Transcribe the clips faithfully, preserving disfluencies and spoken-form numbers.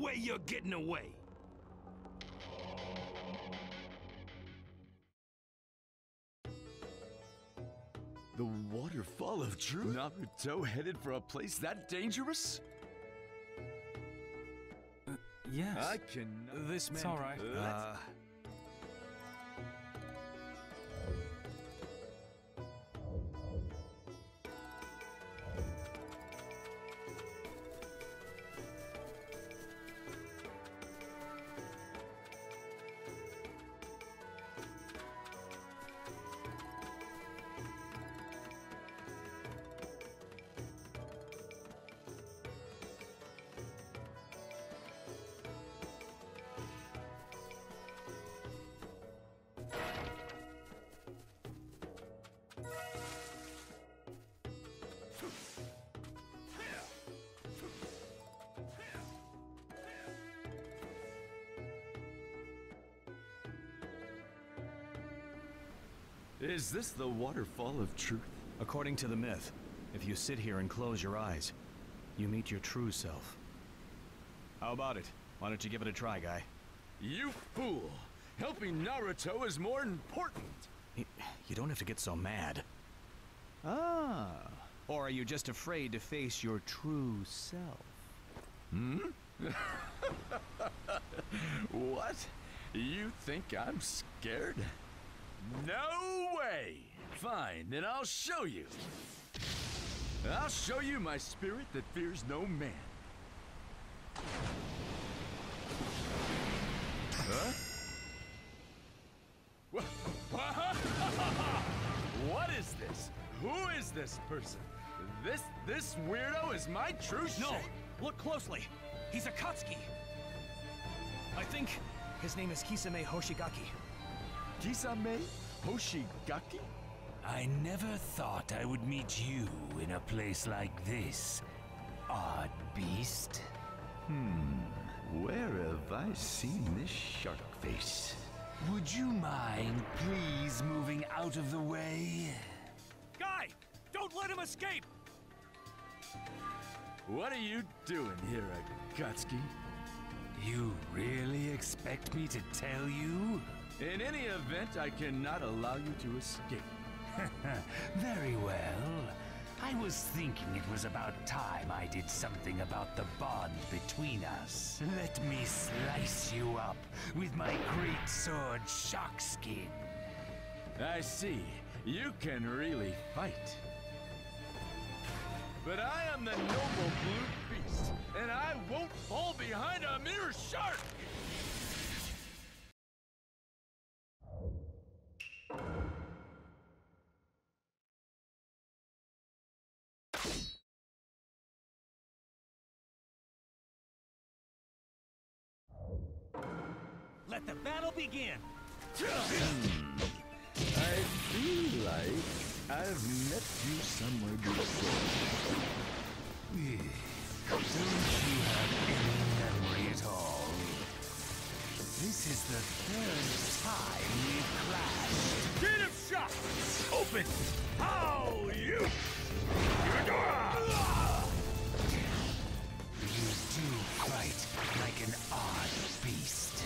way you're getting away. The Waterfall of Truth? Naruto headed for a place that dangerous? Uh, yes. I cannot. This man. It's all right. Uh, Is this the Waterfall of Truth? According to the myth, if you sit here and close your eyes, you meet your true self. How about it? Why don't you give it a try, guy? You fool! Helping Naruto is more important! Y- You don't have to get so mad. Ah. Or are you just afraid to face your true self? Hmm? What? You think I'm scared? No way! Fine, then I'll show you. I'll show you my spirit that fears no man. Huh? Wha- What is this? Who is this person? This this weirdo is my true shape. No! Look closely! He's Akatsuki! I think his name is Kisame Hoshigaki. Kisame Hoshigaki? I never thought I would meet you in a place like this, odd beast. Hmm, where have I seen this shark face? Would you mind please moving out of the way? Guy! Don't let him escape! What are you doing here, Akatsuki? You really expect me to tell you? In any event, I cannot allow you to escape. Very well. I was thinking it was about time I did something about the bond between us. Let me slice you up with my great sword Shockskin. I see. You can really fight. But I am the noble blue beast, and I won't fall behind a mere shark! Let the battle begin! I feel like I've met you somewhere before. Don't you have any memory at all? This is the third time we've clashed. Gate of shock! Open! How you? You do fight like an odd beast.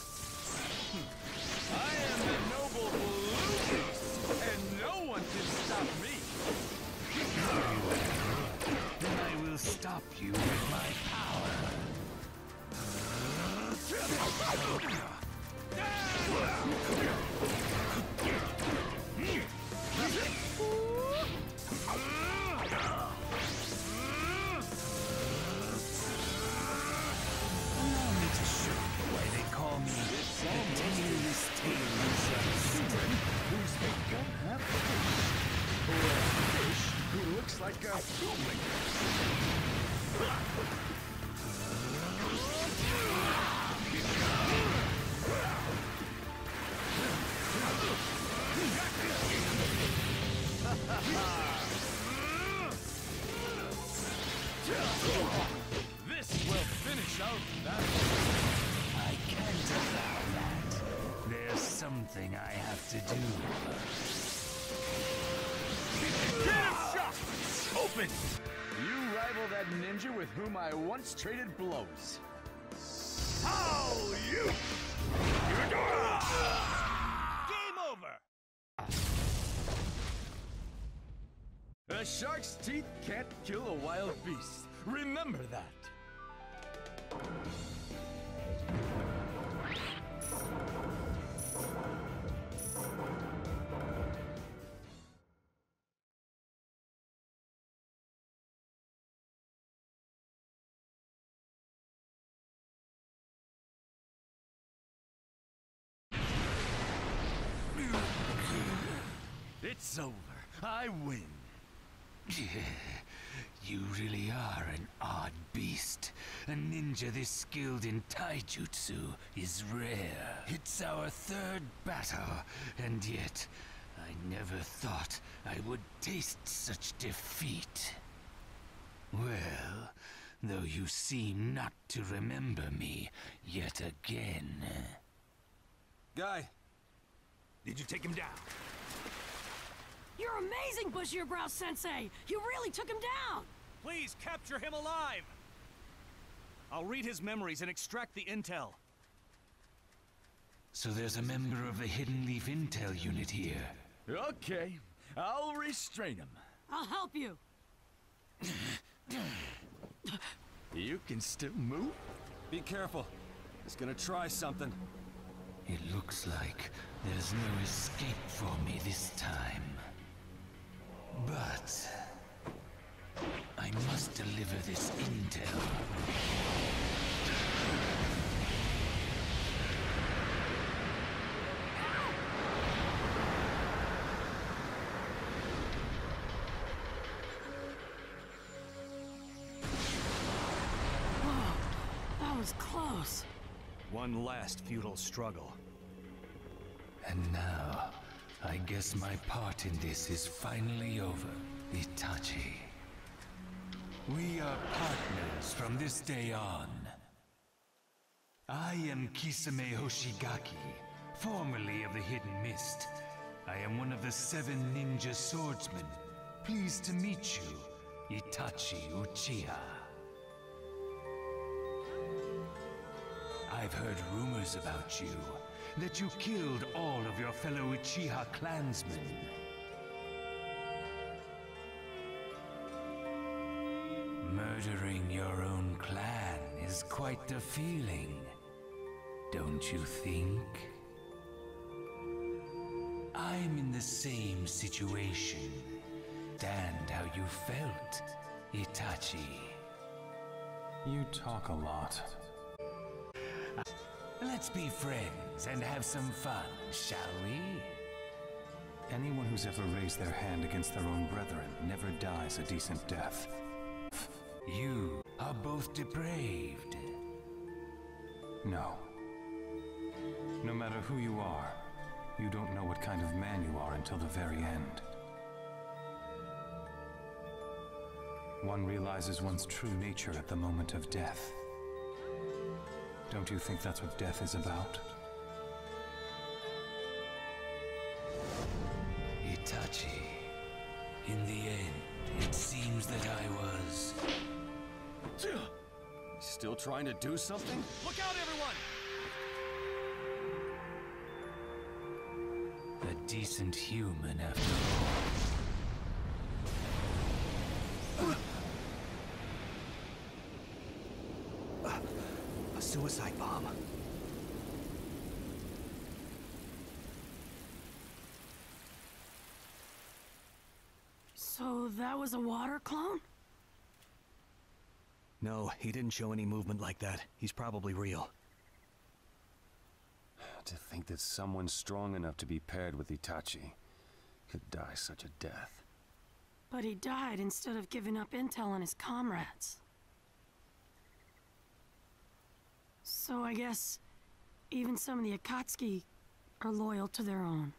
I am the noble blue beast, and no one can stop me. Very well. Then I will stop you with my power. Allow me to show you why they call me the Tailor's Tailor. Who's become half fish? Or a fish who looks like a human? This will finish out that. I can't allow that. There's something I have to do. Get him shot! Open! You rival that ninja with whom I once traded blows. Oh, you! Game over! A shark's teeth can't kill a wild beast. Remember that. It's over. I win. You really are an odd beast. A ninja this skilled in taijutsu is rare. It's our third battle, and yet I never thought I would taste such defeat. Well, though you seem not to remember me yet again. Guy, did you take him down? You're amazing, Bushy-Brow Sensei! You really took him down! Please capture him alive! I'll read his memories and extract the intel. So there's a member of the Hidden Leaf Intel unit here. Okay, I'll restrain him. I'll help you! You can still move? Be careful. He's gonna try something. It looks like there's no escape for me this time. But I must deliver this intel. Whoa, that was close. One last futile struggle. And now, I guess my part in this is finally over, Itachi. We are partners from this day on. I am Kisame Hoshigaki, formerly of the Hidden Mist. I am one of the seven ninja swordsmen. Pleased to meet you, Itachi Uchiha. I've heard rumors about you, that you killed all of your fellow Uchiha clansmen. Murdering your own clan is quite the feeling, don't you think? I'm in the same situation. Stand how you felt, Itachi. You talk a lot. Let's be friends and have some fun, shall we? Anyone who's ever raised their hand against their own brethren never dies a decent death. You are both depraved. No. No matter who you are, you don't know what kind of man you are until the very end. One realizes one's true nature at the moment of death. Don't you think that's what death is about? Itachi, in the end, it seems that I was... Still trying to do something? Look out, everyone! a decent human after all. A suicide bomb. So that was a water clone? No, he didn't show any movement like that. He's probably real. To think that someone strong enough to be paired with Itachi could die such a death. But he died instead of giving up intel on his comrades. So I guess even some of the Akatsuki are loyal to their own.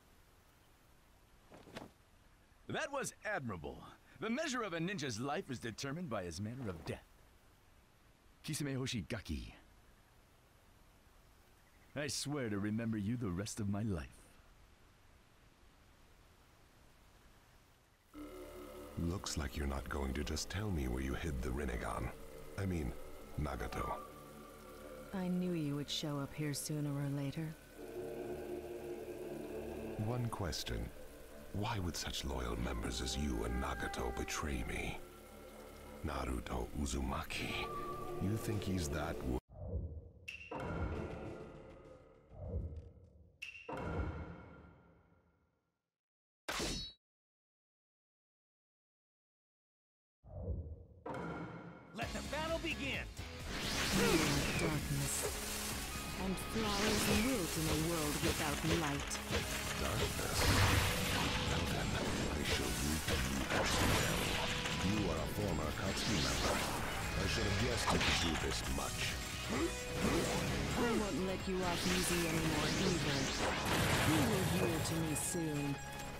That was admirable. The measure of a ninja's life is determined by his manner of death. Kisame Hoshigaki. I swear to remember you the rest of my life. Looks like you're not going to just tell me where you hid the Rinnegan. I mean, Nagato. I knew you would show up here sooner or later. One question. Why would such loyal members as you and Nagato betray me? Naruto Uzumaki. You think he's that wo- Let the battle begin! You are darkness, and flowers wilt in a world without light. Darkness? Well then, I shall root you as well. You are a former Akatsuki member. I should have guessed you could do this much. I won't let you off easy anymore either. You will yield to me soon.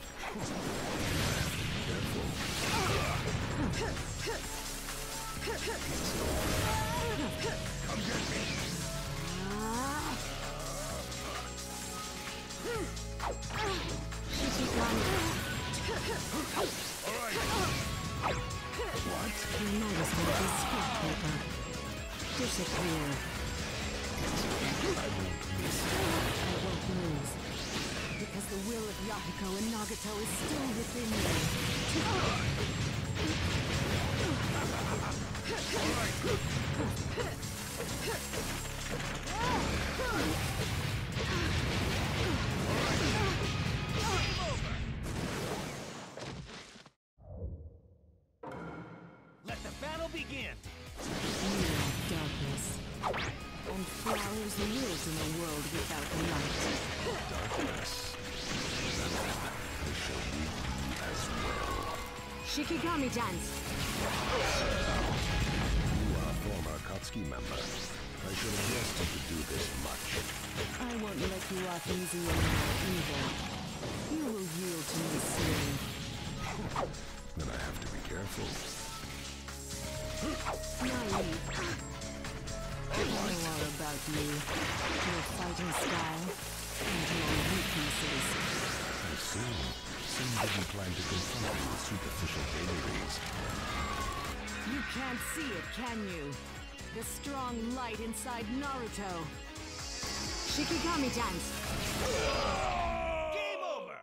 Come get me! What? You might as well be scrap paper. Disappear. I won't miss. I won't lose. Because the will of Yahiko and Nagato is still within me. Let the battle begin! You are darkness, and flowers wilt in a world without light. Darkness. I shall root you as well. Shikigami dance. You are a former Akatsuki member. I should have guessed you could do this much. I won't let you off easy anymore either. You will yield to me soon. Then I have to be careful. Naive. I know all about you, your fighting style, and your weaknesses. I see. Sin didn't plan to confront me with superficial vagaries. You can't see it, can you? The strong light inside Naruto. Shikigami dance. Game over!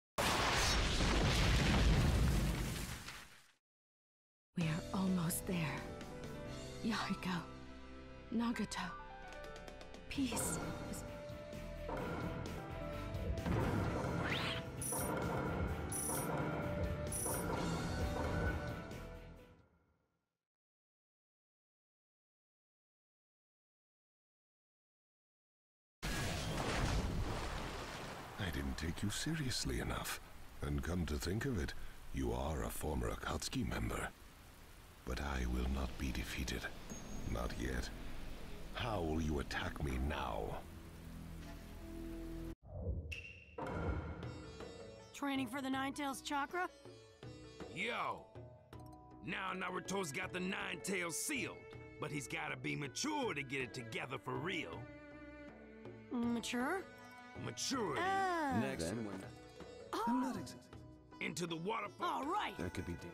We are almost there. Yahiko. Nagato. Peace. I didn't take you seriously enough. And come to think of it, you are a former Akatsuki member. But I will not be defeated. Not yet. How will you attack me now? Training for the Nine-Tails chakra? Yo! Now Naruto's got the Nine-Tails sealed, but he's gotta be mature to get it together for real. Mature? Maturity. Ah. Next. Then when Oh. I'm not ex- Into the waterfall. All right. That could be deep.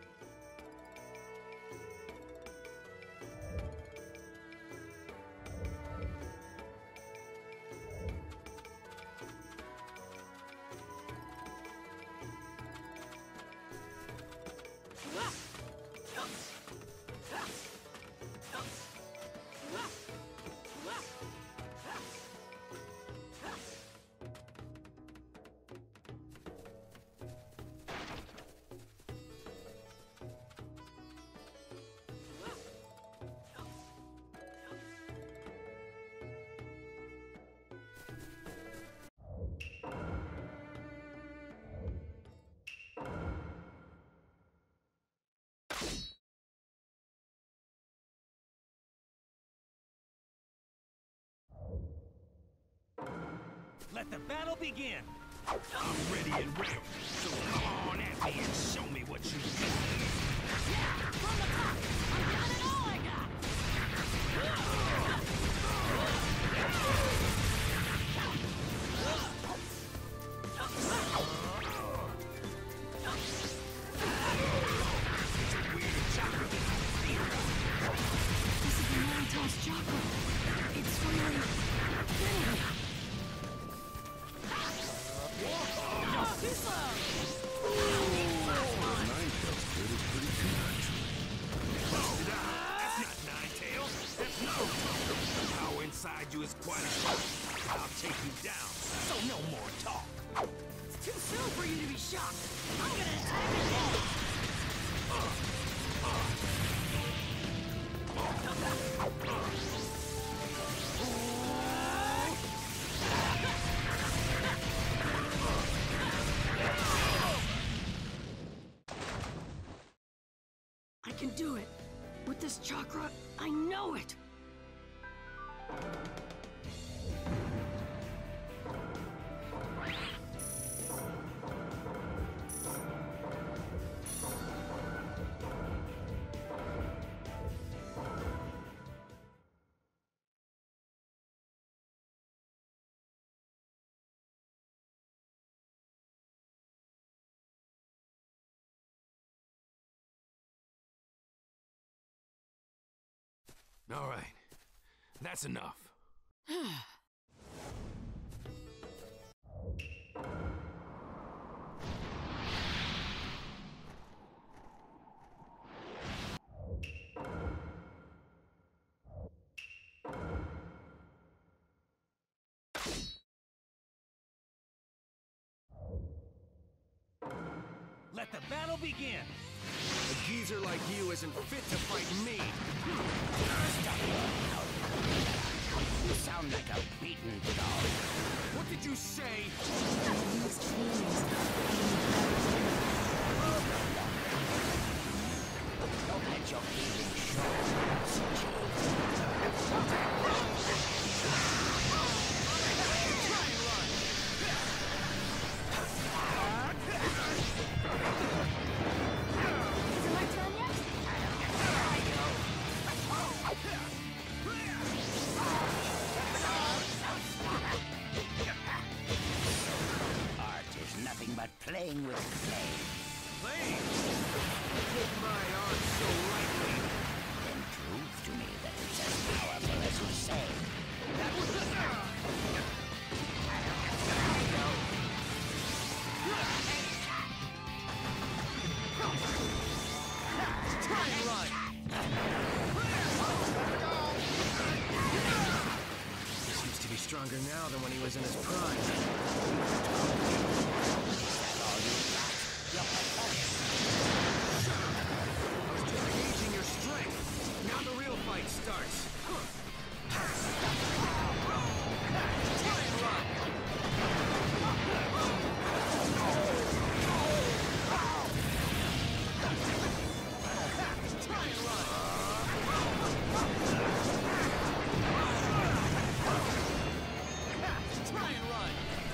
Let the battle begin! I'm ready and ready, so come on at me and show me what you got. Yeah, from the top. I'm got it all I got. This is the Nine-Tails chakra. It's for your shock! I'm gonna attack again! I can do it! With this chakra, I know it! All right, that's enough. Let the battle begin! A geezer like you isn't fit to fight me! You sound like a beaten dog. What did you say? These feelings Don't let your feelings show. Playing with clay. Play? Take my art so lightly. Then prove to me that it's as powerful as you say. That was the... Try and run! Seems to be stronger now than when he was in his prime. I was just gauging your strength. Now the real fight starts. Try and run! Try and run! Try and run!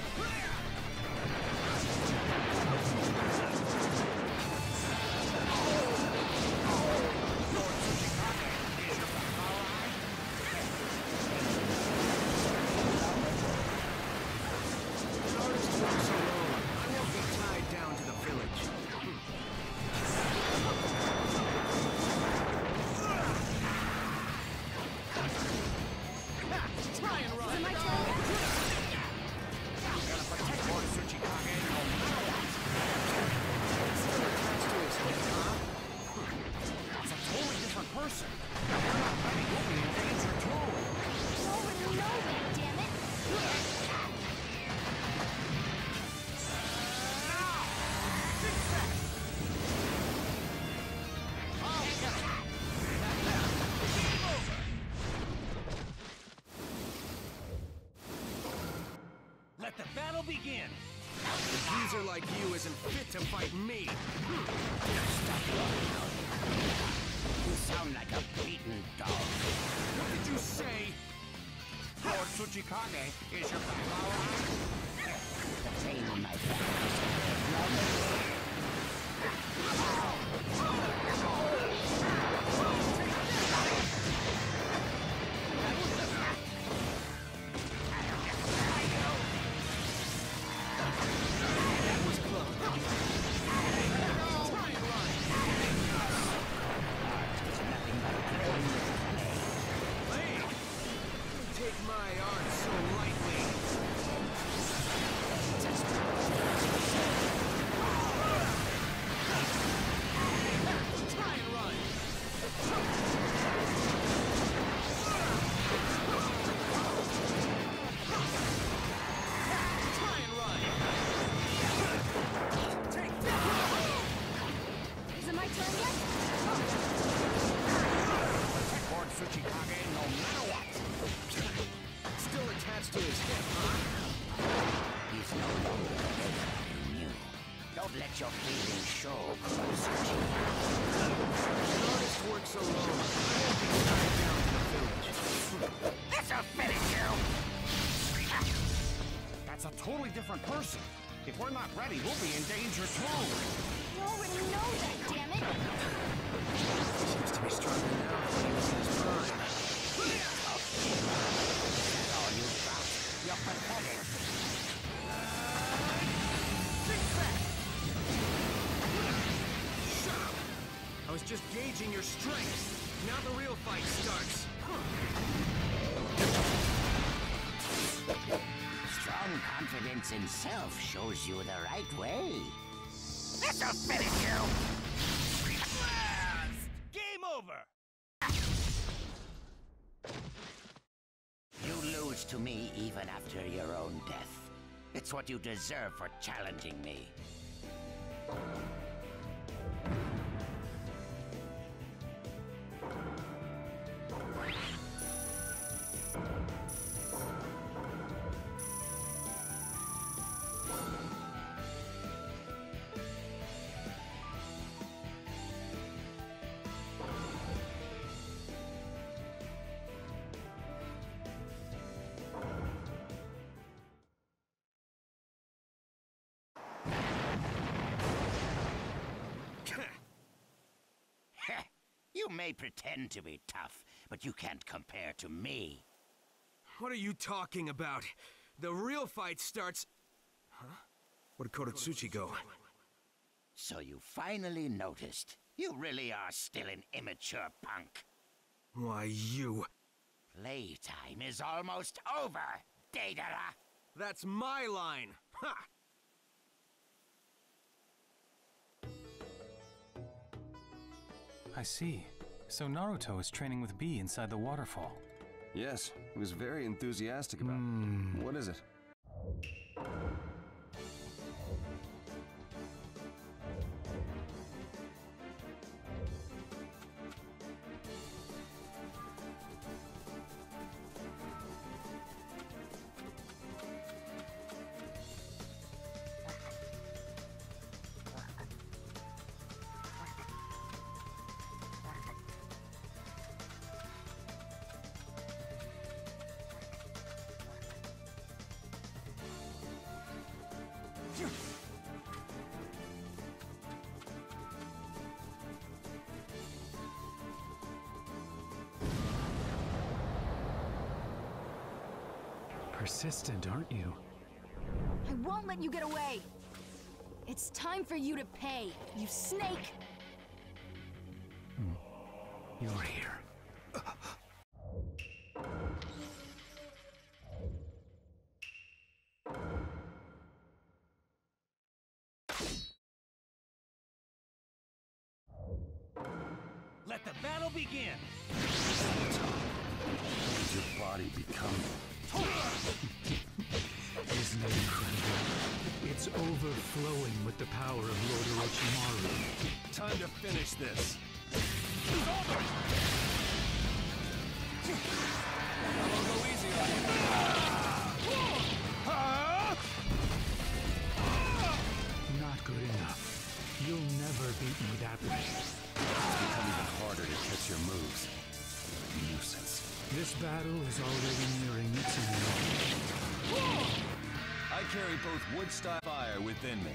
Let the battle begin! A geezer like you isn't fit to fight me! Stop your mouth. You sound like a beaten dog. What did you say? Lord Tsuchikage is your battle. The pain in my back is Take my art so lightly. it my turn yet? Protect Lord Tsuchikage no matter what! Still attached to his hip, huh? He's no longer the head you knew. Don't let your feelings show, Konosuchi. An artist works alone. I won't be tied down to the village. This'll finish you! That's a totally different person. If we're not ready, we'll be in danger too. You already know that, damn it! Seems to be stronger now than he was in his prime. That's all you've got. You're pathetic. Shut up! I was just gauging your strength. Now the real fight starts. Strong confidence in self shows you the right way. This'll finish you! Game over! You lose to me even after your own death. It's what you deserve for challenging me. You may pretend to be tough, but you can't compare to me. What are you talking about? The real fight starts... Huh? Where'd Kodotsuchi go? So you finally noticed. You really are still an immature punk. Why, you... Playtime is almost over, Deidara. That's my line! Ha! I see. So Naruto is training with Bee inside the waterfall. Yes, he was very enthusiastic about Hmm. it. What is it? Persistent, aren't you? I won't let you get away! It's time for you to pay, you snake! You're here. Let the battle begin! Did your body become... Isn't it incredible? It's overflowing with the power of Lord Orochimaru. Time to finish this. It's over! I'll go easy on you. Not good enough. You'll never beat me that way. It's become even harder to catch your moves. Nuisance. This battle is already nearing its end. I carry both wood-style fire within me.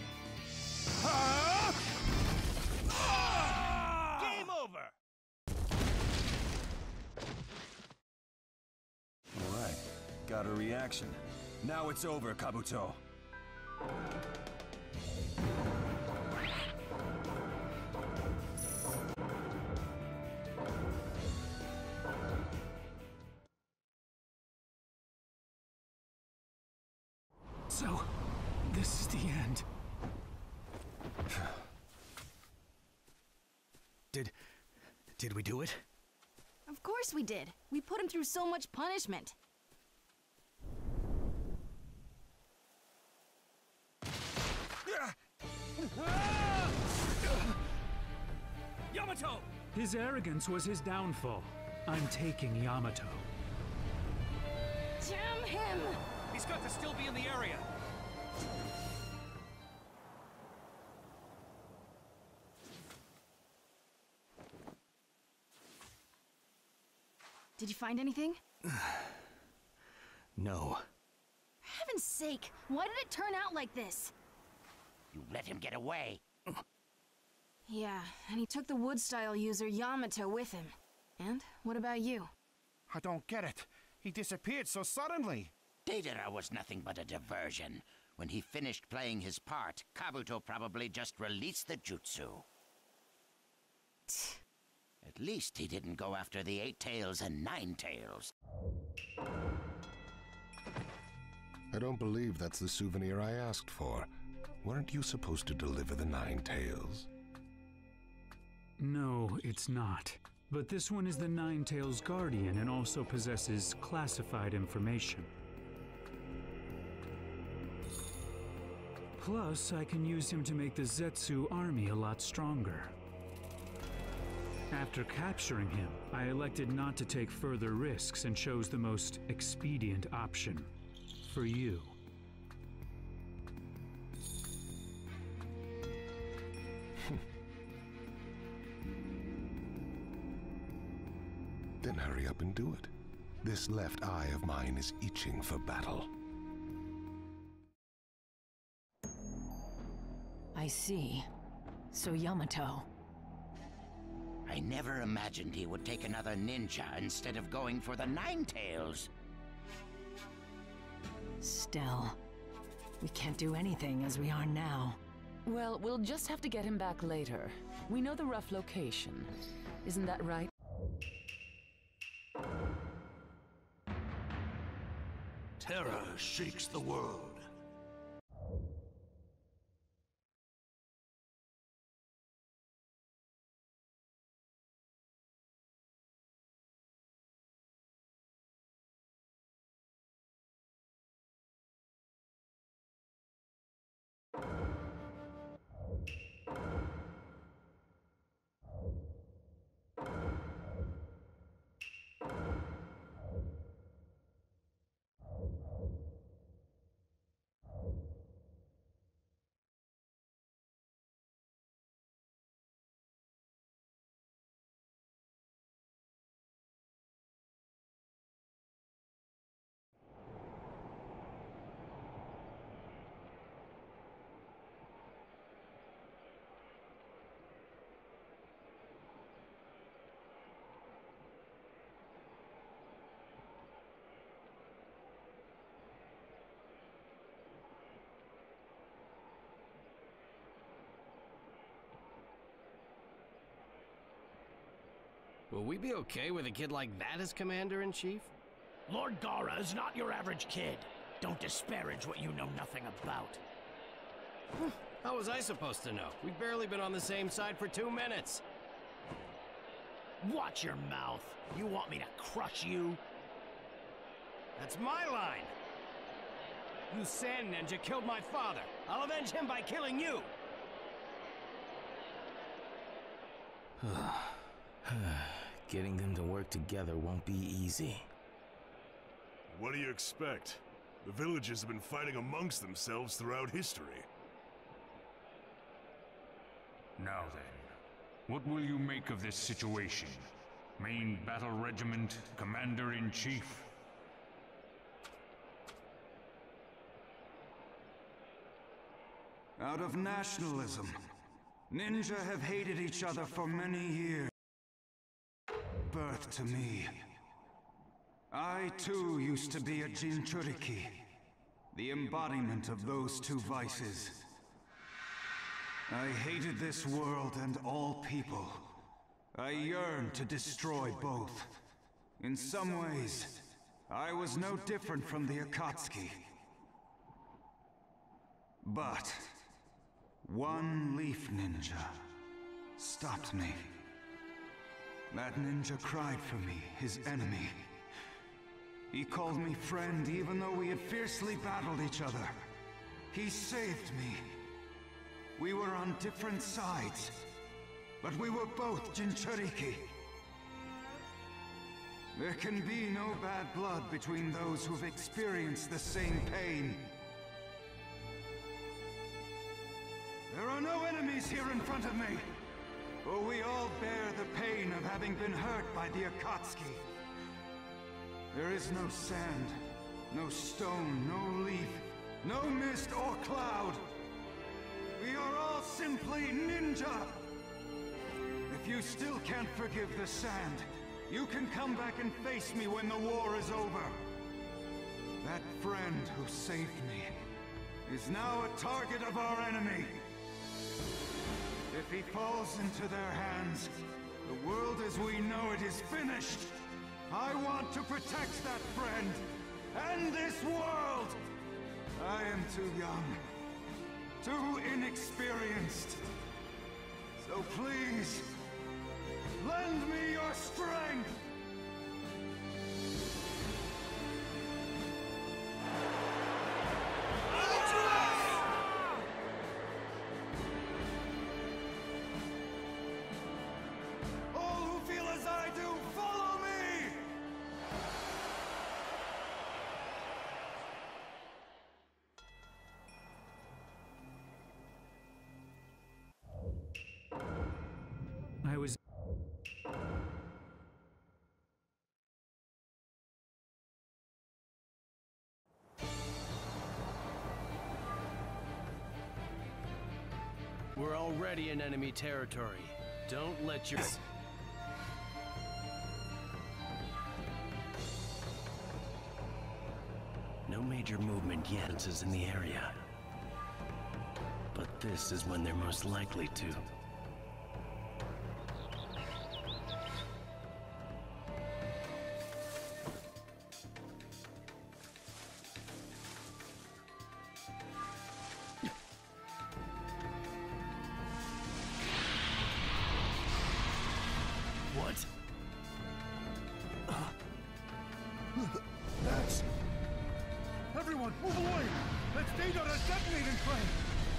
Game over! All right, got a reaction. Now it's over, Kabuto. So, this is the end. Did... did we do it? Of course we did. We put him through so much punishment. Yamato! His arrogance was his downfall. I'm taking Yamato. Damn him! He's got to still be in the area. Did you find anything? No. For heaven's sake, why did it turn out like this? You let him get away. Yeah, and he took the wood-style user Yamato with him. And what about you? I don't get it. He disappeared so suddenly. Deidara was nothing but a diversion. When he finished playing his part, Kabuto probably just released the jutsu. At least he didn't go after the Eight Tails and Nine Tails. I don't believe that's the souvenir I asked for. Weren't you supposed to deliver the Nine Tails? No, it's not. But this one is the Nine Tails Guardian and also possesses classified information. Plus, I can use him to make the Zetsu army a lot stronger. After capturing him, I elected not to take further risks and chose the most expedient option. For you. Then hurry up and do it. This left eye of mine is itching for battle. I see. So Yamato. I never imagined he would take another ninja instead of going for the Nine Tails. Still, we can't do anything as we are now. Well, we'll just have to get him back later. We know the rough location. Isn't that right? Terror shakes the world. Will we be okay with a kid like that as Commander-in-Chief? Lord Gaara is not your average kid. Don't disparage what you know nothing about. How was I supposed to know? We've barely been on the same side for two minutes. Watch your mouth. You want me to crush you? That's my line! You Sand Ninja killed my father. I'll avenge him by killing you! Getting them to work together won't be easy. What do you expect? The villages have been fighting amongst themselves throughout history. Now then, what will you make of this situation? Main Battle Regiment, Commander-in-Chief? Out of nationalism, ninja have hated each other for many years. Birth to me. I too used to be a Jinchuriki, the embodiment of those two vices. I hated this world and all people. I yearned to destroy both. In some ways, I was no different from the Akatsuki. But one Leaf Ninja stopped me. That ninja cried for me, his enemy. He called me friend even though we had fiercely battled each other. He saved me. We were on different sides, but we were both Jinchuriki. There can be no bad blood between those who've experienced the same pain. There are no enemies here in front of me, for we all bear the pain of having been hurt by the Akatsuki. There is no sand, no stone, no leaf, no mist or cloud. We are all simply ninja! If you still can't forgive the sand, you can come back and face me when the war is over. That friend who saved me is now a target of our enemy. If he falls into their hands, the world as we know it is finished. I want to protect that friend and this world. I am too young, too inexperienced. So please, lend me your strength! All who feel as I do, follow me! I was... We're already in enemy territory. Don't let your... No major movement yet is in the area. But this is when they're most likely to. What? That's... Everyone, move away! Let's stay on a detonating train!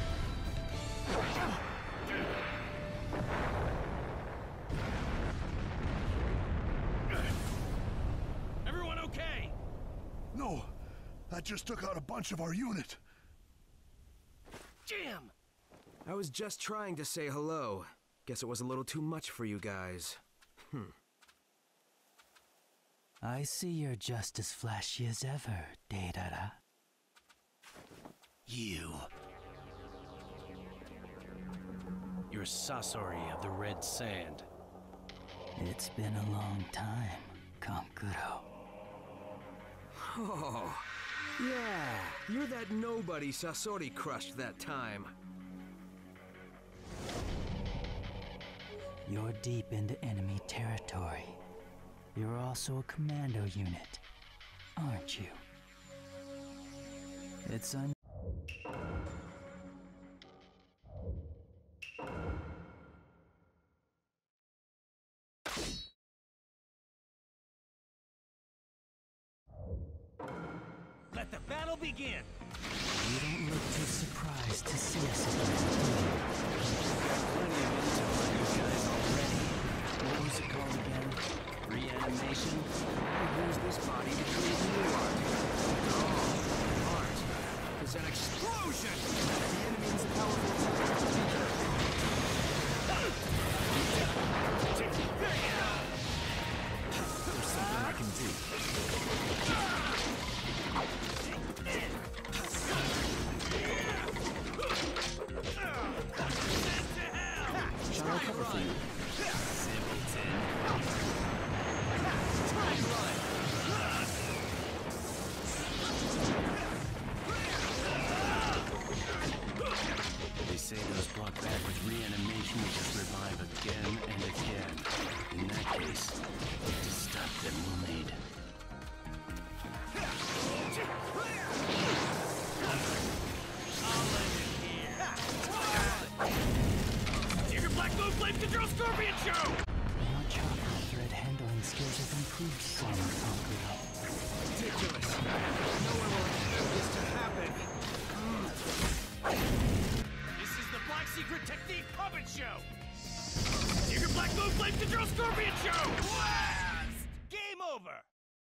Everyone okay? No, that just took out a bunch of our unit. Jam! I was just trying to say hello. Guess it was a little too much for you guys. Hmm. I see you're just as flashy as ever, Deidara. You. You're Sasori of the Red Sand. It's been a long time, Kankuro. Oh, yeah. You're that nobody Sasori crushed that time. You're deep into enemy territory. You're also a commando unit, aren't you? It's un- Let the battle begin! You don't look too surprised to see us again. Plenty of intel on you guys already. What was it called again? Reanimation? I use this body to create new art. Oh, art. It's an explosion! The enemy is a powerful There's something I can do. Shall I cover for you? They say those brought back with reanimation will just revive again and again. In that case, to stop them we'll need. Secret Black Moon Flame Control Scorpion Show! Your chakra thread handling skills have improved some, Kankuro. Ridiculous. No one will expect this to happen. This is the Black Secret Technique Puppet Show! You can Black Moon Flame Control Scorpion Show! Blast! Game over!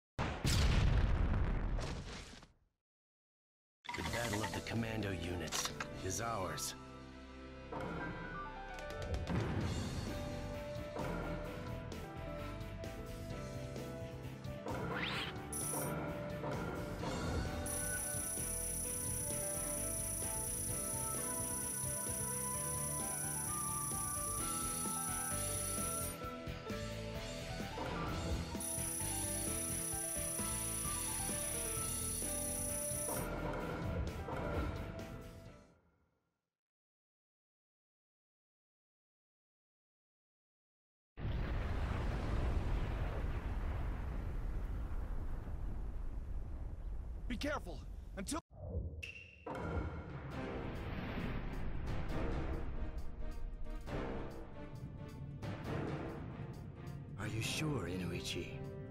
The battle of the commando units is ours. Be careful! Until... Are you sure, Inuichi?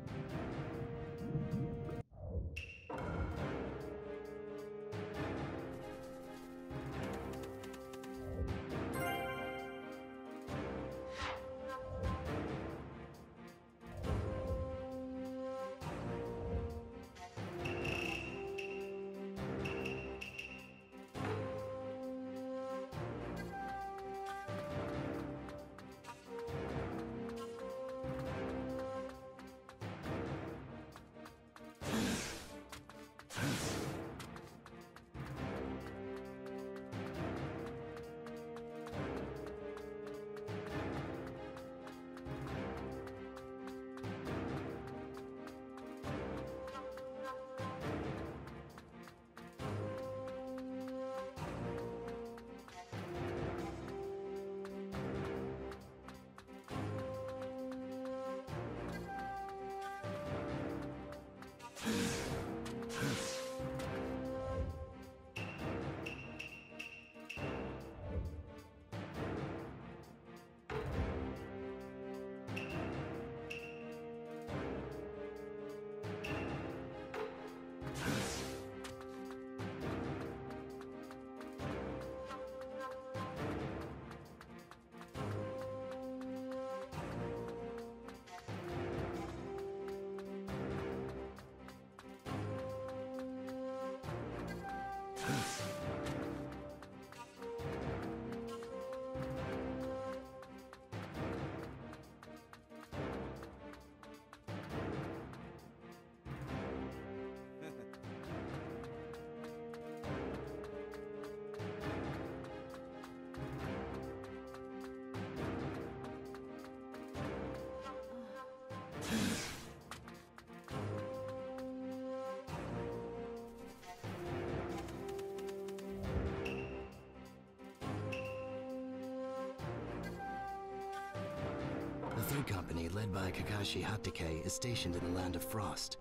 The third company, led by Kakashi Hatake, is stationed in the Land of Frost.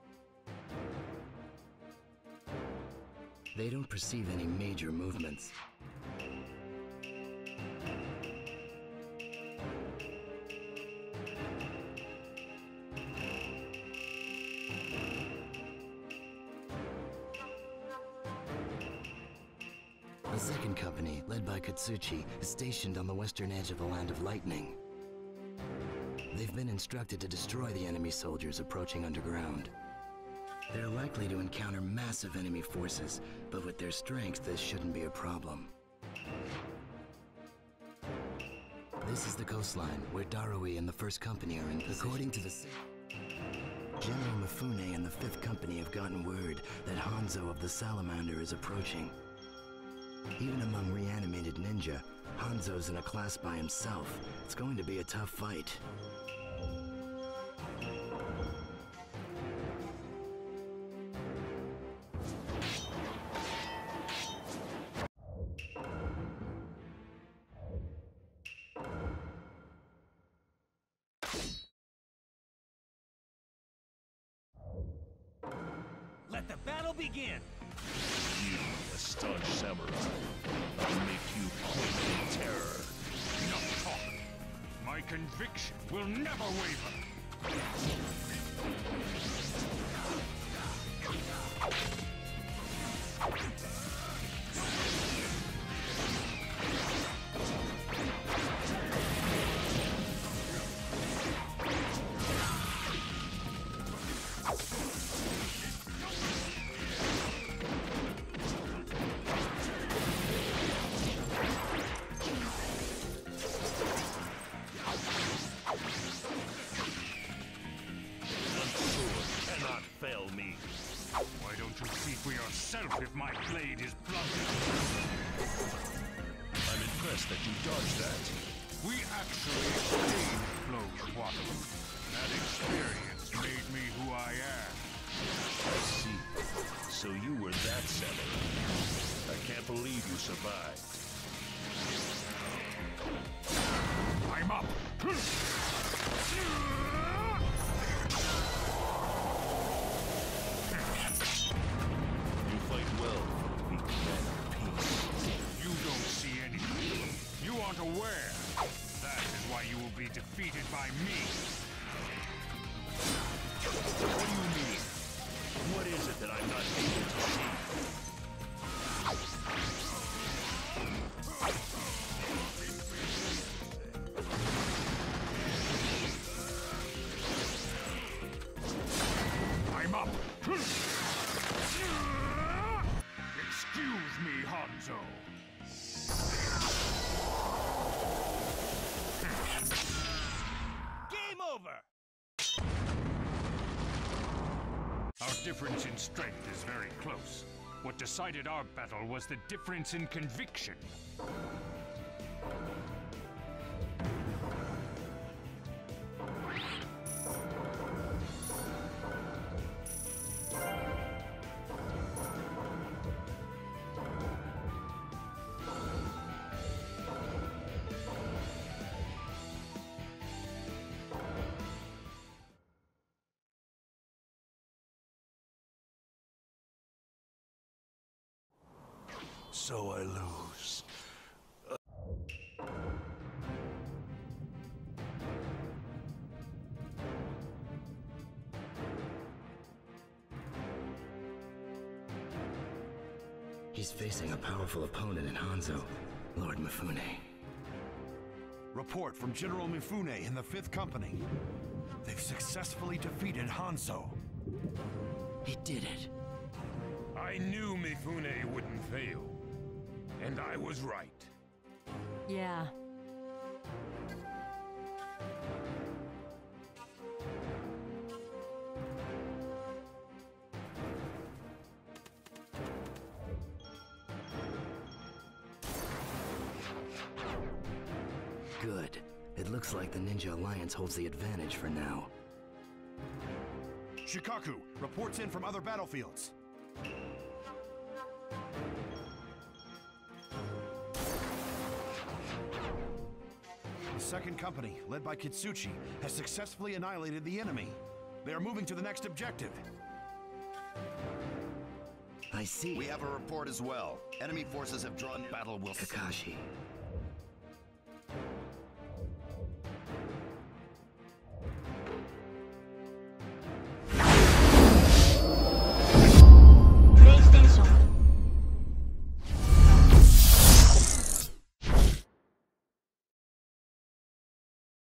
They don't perceive any major movements. The second company, led by Katsuchi, is stationed on the western edge of the Land of Lightning. They've been instructed to destroy the enemy soldiers approaching underground. They're likely to encounter massive enemy forces, but with their strength, this shouldn't be a problem. This is the coastline, where Darui and the First Company are in position. According to the... General Mifune and the Fifth Company have gotten word that Hanzo of the Salamander is approaching. Even among reanimated ninja, Hanzo's in a class by himself. It's going to be a tough fight. Let the battle begin! You, a staunch samurai, I'll make you quake in terror. Enough talk. My conviction will never waver. myself if my blade is blunted. I'm impressed that you dodged that. We actually exchanged blows, Waterloo. That experience made me who I am. I see. So you were that samurai. I can't believe you survived. I'm up! You fight well for the weak men of peace. You don't see anything. You aren't aware. That is why you will be defeated by me. What do you mean? What is it that I'm not able to see? I'm up. Excuse me, Hanzo. Game over! Our difference in strength is very close. What decided our battle was the difference in conviction. So I lose. Uh... He's facing a powerful opponent in Hanzo, Lord Mifune. Report from General Mifune in the Fifth Company. They've successfully defeated Hanzo. He did it. I knew Mifune wouldn't fail. And I was right. Yeah. Good. It looks like the Ninja Alliance holds the advantage for now. Shikaku, reports in from other battlefields. The Second Company, led by Kitsuchi, has successfully annihilated the enemy. They are moving to the next objective. I see. We have a report as well. Enemy forces have drawn battle will... Kakashi,